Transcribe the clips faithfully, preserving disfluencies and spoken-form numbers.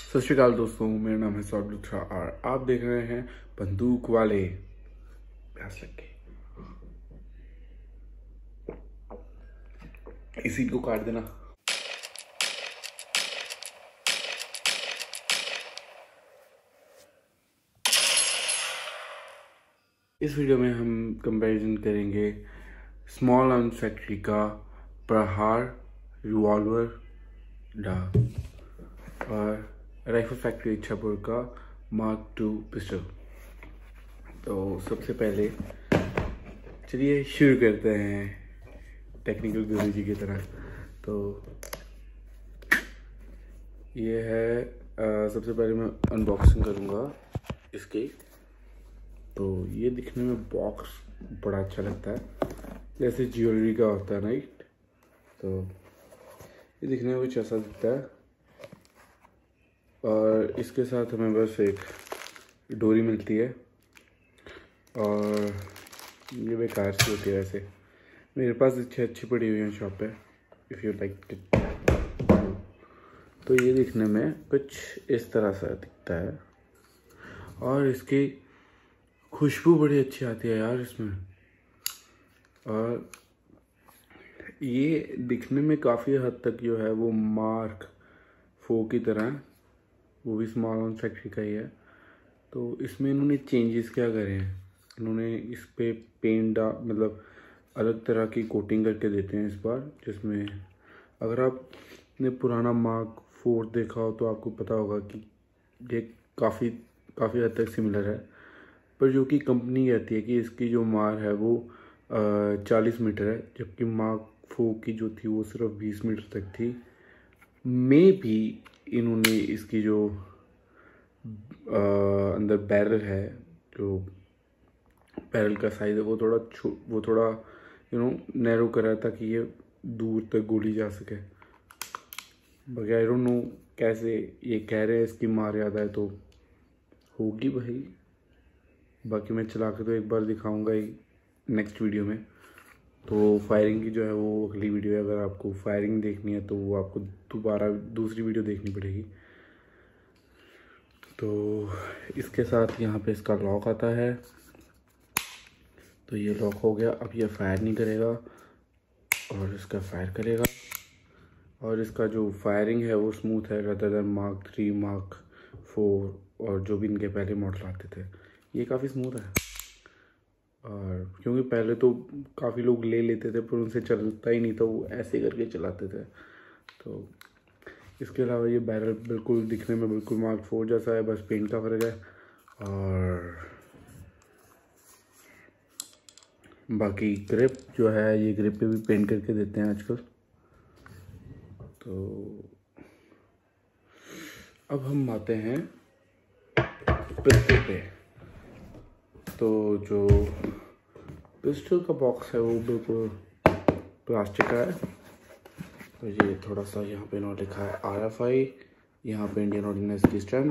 सत श्री अकाल दोस्तों, मेरा नाम है सौरभ लुथरा और आप देख रहे हैं बंदूक वाले। प्यास लग गई, इसी को काट देना। इस वीडियो में हम कंपैरिजन करेंगे स्मॉल आर्म्स फैक्ट्री का प्रहार रिवॉल्वर डा और राइफल फैक्ट्री इच्छापुर का मार्क टू पिस्टल। तो सबसे पहले चलिए शुरू करते हैं टेक्निकल गुरु जी की तरह। तो ये है आ, सबसे पहले मैं अनबॉक्सिंग करूँगा इसकी। तो ये दिखने में बॉक्स बड़ा अच्छा लगता है, जैसे ज्वेलरी का होता है राइट। तो ये दिखने में कुछ ऐसा दिखता है और इसके साथ हमें बस एक डोरी मिलती है और ये बेकार सी होती है। वैसे मेरे पास अच्छी अच्छी पड़ी हुई है शॉप पे, इफ़ यू लाइक इट। तो ये दिखने में कुछ इस तरह सा दिखता है और इसकी खुशबू बड़ी अच्छी आती है यार इसमें। और ये दिखने में काफ़ी हद तक जो है वो मार्क फोर की तरह है, वो भी स्मॉल आर्म्स फैक्ट्री का ही है। तो इसमें इन्होंने चेंजेस क्या करे हैं, इन्होंने इस पे पेंट डा मतलब अलग तरह की कोटिंग करके देते हैं इस बार, जिसमें अगर आपने पुराना मार्क फोर देखा हो तो आपको पता होगा कि ये काफ़ी काफ़ी हद तक सिमिलर है। पर जो कि कंपनी कहती है कि इसकी जो मार है वो चालीस मीटर है, जबकि मार्क फोर की जो थी वो सिर्फ बीस मीटर तक थी। मे भी इन्होंने इसकी जो आ, अंदर बैरल है, जो बैरल का साइज़ है वो थोड़ा वो थोड़ा यू नो नैरो करा ताकि ये दूर तक गोली जा सके। बाकी आई डोंट नो कैसे ये कह रहे हैं इसकी मार याद आए तो होगी भाई। बाकी मैं चला के तो एक बार दिखाऊंगा ही नेक्स्ट वीडियो में। तो फायरिंग की जो है वो अगली वीडियो है, अगर आपको फायरिंग देखनी है तो वो आपको दोबारा दूसरी वीडियो देखनी पड़ेगी। तो इसके साथ यहाँ पे इसका लॉक आता है। तो ये लॉक हो गया। अब ये फायर नहीं करेगा और इसका फायर करेगा, और इसका जो फायरिंग है वो स्मूथ है rather than mark three, mark four और जो भी इनके पहले मॉडल आते थे। ये काफ़ी स्मूथ है, और क्योंकि पहले तो काफ़ी लोग ले लेते थे पर उनसे चलता ही नहीं था, वो ऐसे करके चलाते थे। तो इसके अलावा ये बैरल बिल्कुल दिखने में बिल्कुल मार्क फोर जैसा है, बस पेंट का फ़र्क है। और बाकी ग्रिप जो है, ये ग्रिप पे भी पेंट करके देते हैं आजकल। तो अब हम आते हैं पिस्टल पे। तो जो पिस्टल का बॉक्स है वो बिल्कुल प्लास्टिक का है। तो ये थोड़ा सा यहाँ पे इन्होंने लिखा है आर एफ आई, यहाँ पे इंडियन ऑर्डिनेंस की स्ट्रेंथ।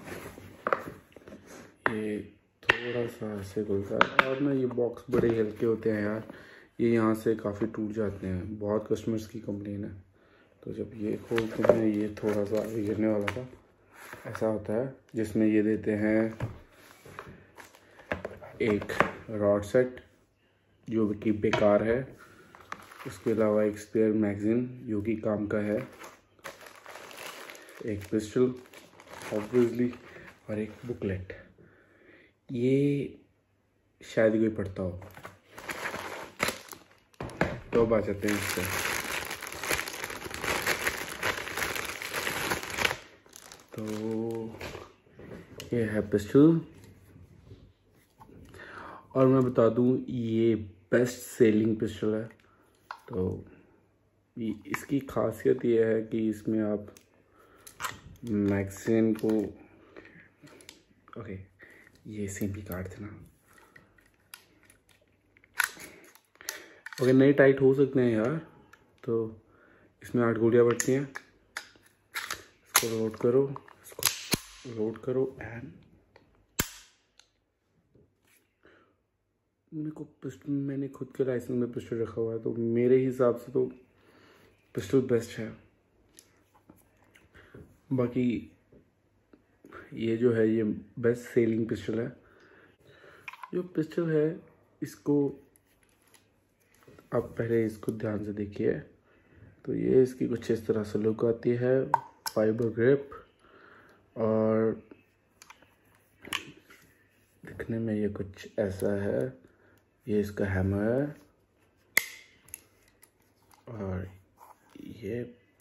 ये थोड़ा सा ऐसे खुलता है, और ना ये बॉक्स बड़े हल्के होते हैं यार, ये यहाँ से काफ़ी टूट जाते हैं, बहुत कस्टमर्स की कंप्लेन है। तो जब ये खोलते हैं ये थोड़ा सा गिरने वाला था ऐसा होता है, जिसमें ये देते हैं एक रॉड सेट जो कि बेकार है, उसके अलावा एक स्पेयर मैगजीन जो कि काम का है, एक पिस्टल ऑब्वियसली, और एक बुकलेट। ये शायद कोई पढ़ता हो। तो अब आ जाते हैं इससे। तो ये है पिस्टल, और मैं बता दूं ये बेस्ट सेलिंग पिस्टल है। तो इसकी खासियत ये है कि इसमें आप मैगजीन को ओके ये सेम भी काट देना। ओके नए टाइट हो सकते हैं यार। तो इसमें आठ गोलियां बढ़ती हैं। इसको लोड करो, इसको लोड करो एंड मेरे को पिस्टल, मैंने खुद के लाइसेंस में पिस्टल रखा हुआ है तो मेरे हिसाब से तो पिस्टल बेस्ट है। बाकी ये जो है ये बेस्ट सेलिंग पिस्टल है। जो पिस्टल है इसको आप पहले इसको ध्यान से देखिए। तो ये इसकी कुछ इस तरह से लुक आती है, फाइबर ग्रिप, और दिखने में ये कुछ ऐसा है। ये इसका हैमर है और ये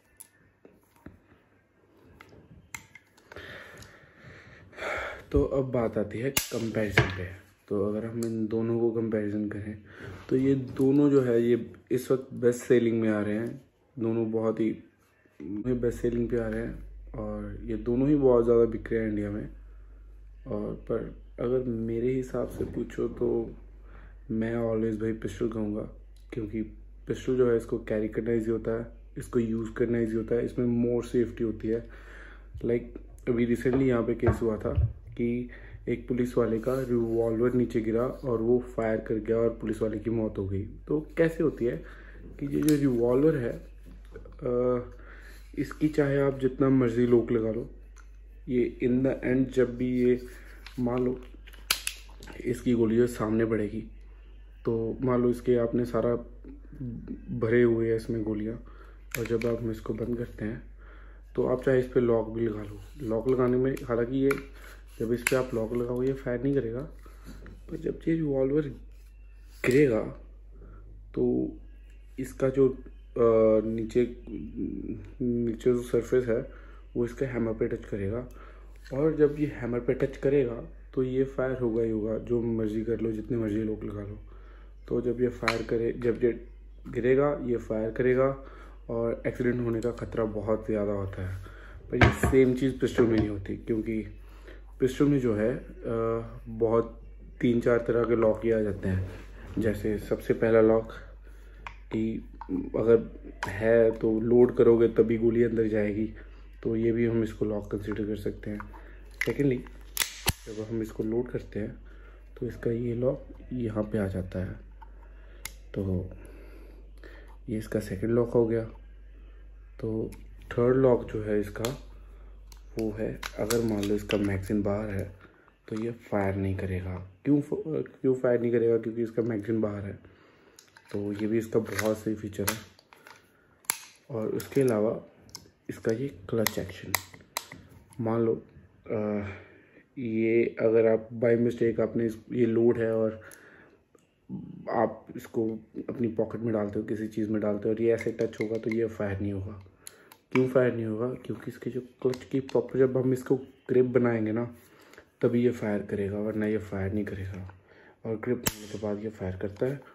तो अब बात आती है कंपैरिजन पे। तो अगर हम इन दोनों को कंपैरिजन करें तो ये दोनों जो है ये इस वक्त बेस्ट सेलिंग में आ रहे हैं। दोनों बहुत ही बेस्ट सेलिंग पे आ रहे हैं और ये दोनों ही बहुत ज़्यादा बिक रहे हैं इंडिया में। और पर अगर मेरे हिसाब से पूछो तो मैं ऑलवेज़ भाई पिस्टल कहूँगा, क्योंकि पिस्टल जो है इसको कैरी करना ईजी होता है, इसको यूज़ करना ईजी होता है, इसमें मोर सेफ्टी होती है। लाइक अभी रिसेंटली यहाँ पे केस हुआ था कि एक पुलिस वाले का रिवॉल्वर नीचे गिरा और वो फायर कर गया और पुलिस वाले की मौत हो गई। तो कैसे होती है कि ये जो रिवॉल्वर है आ, इसकी चाहे आप जितना मर्जी लोक लगा लो, ये इन द एंड जब भी ये मान लो इसकी गोली जो सामने बढ़ेगी तो मान लो इसके आपने सारा भरे हुए हैं इसमें गोलियां, और जब आप इसको बंद करते हैं तो आप चाहे इस पर लॉक भी लगा लो। लॉक लगाने में हालांकि ये जब इस पर आप लॉक लगाओगे ये फायर नहीं करेगा, पर जब ये रिवॉल्वर गिरेगा तो इसका जो आ, नीचे नीचे जो सरफेस है वो इसके हैमर पे टच करेगा, और जब ये हैमर पे टच करेगा तो ये फायर होगा ही होगा, जो मर्जी कर लो, जितने मर्जी लोग लगा लो। तो जब ये फायर करे, जब ये गिरेगा ये फायर करेगा और एक्सीडेंट होने का ख़तरा बहुत ज़्यादा होता है। पर ये सेम चीज़ पिस्टल में नहीं होती, क्योंकि पिस्टल में जो है बहुत तीन चार तरह के लॉक किए आ जाते हैं। जैसे सबसे पहला लॉक कि अगर है तो लोड करोगे तभी गोली अंदर जाएगी, तो ये भी हम इसको लॉक कंसीडर कर सकते हैं। सेकेंडली जब हम इसको लोड करते हैं तो इसका ये लॉक यहाँ पे आ जाता है, तो ये इसका सेकंड लॉक हो गया। तो थर्ड लॉक जो है इसका वो है, अगर मान लो इसका मैगज़ीन बाहर है तो ये फायर नहीं करेगा। क्यों क्यों फायर नहीं करेगा? क्योंकि इसका मैगज़ीन बाहर है। तो ये भी इसका बहुत सही फीचर है। और उसके अलावा इसका ये क्लच एक्शन, मान लो आ, ये अगर आप बाय मिस्टेक आपने इस ये लोड है और आप इसको अपनी पॉकेट में डालते हो, किसी चीज़ में डालते हो और ये ऐसे टच होगा तो ये फायर नहीं होगा। क्यों फायर नहीं होगा? क्योंकि इसके जो क्लच की प्रॉपर जब हम इसको ग्रिप बनाएंगे ना तभी ये फायर करेगा, वरना ये फायर नहीं करेगा। और ग्रिप होने के बाद ये फायर करता है।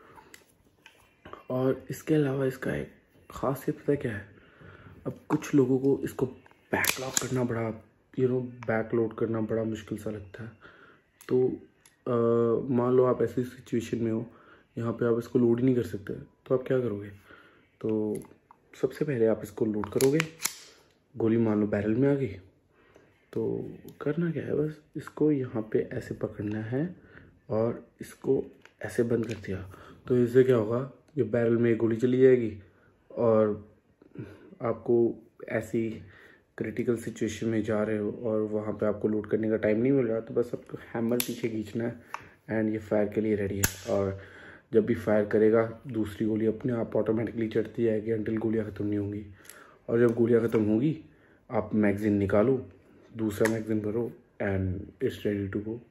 और इसके अलावा इसका एक खासियत पता क्या है? अब कुछ लोगों को इसको बैकलॉक करना बड़ा यू नो बैक लोड करना बड़ा मुश्किल सा लगता है। तो मान लो आप ऐसी सिचुएशन में हो यहाँ पे आप इसको लोड ही नहीं कर सकते, तो आप क्या करोगे? तो सबसे पहले आप इसको लोड करोगे, गोली मान लो बैरल में आ गई, तो करना क्या है, बस इसको यहाँ पे ऐसे पकड़ना है और इसको ऐसे बंद कर दिया। तो इससे क्या होगा, ये बैरल में गोली चली जाएगी और आपको ऐसी क्रिटिकल सिचुएशन में जा रहे हो और वहाँ पे आपको लोड करने का टाइम नहीं मिल रहा, तो बस आपको हैमर पीछे खींचना है एंड ये फायर के लिए रेडी है। और जब भी फायर करेगा दूसरी गोली अपने आप ऑटोमेटिकली चढ़ती जाएगी अंटिल गोलियाँ ख़त्म नहीं होंगी। और जब गोलियाँ ख़त्म होगी आप मैगज़ीन निकालो, दूसरा मैगज़ीन भरो and it's ready to go.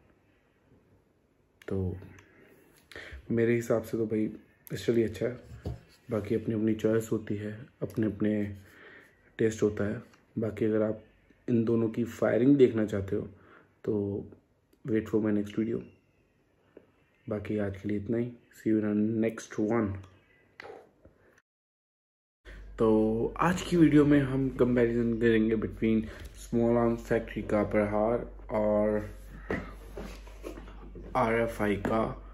तो मेरे हिसाब से तो भाई पिस्टल ही अच्छा है। बाकी अपनी अपनी चॉइस होती है, अपने अपने टेस्ट होता है। बाकी अगर आप इन दोनों की फायरिंग देखना चाहते हो तो wait for my next video. बाकी आज के लिए इतना ही, see you in next one. तो आज की वीडियो में हम कंपैरिजन करेंगे बिटवीन स्मॉल आर्म्स फैक्ट्री का प्रहार और आर एफ आई का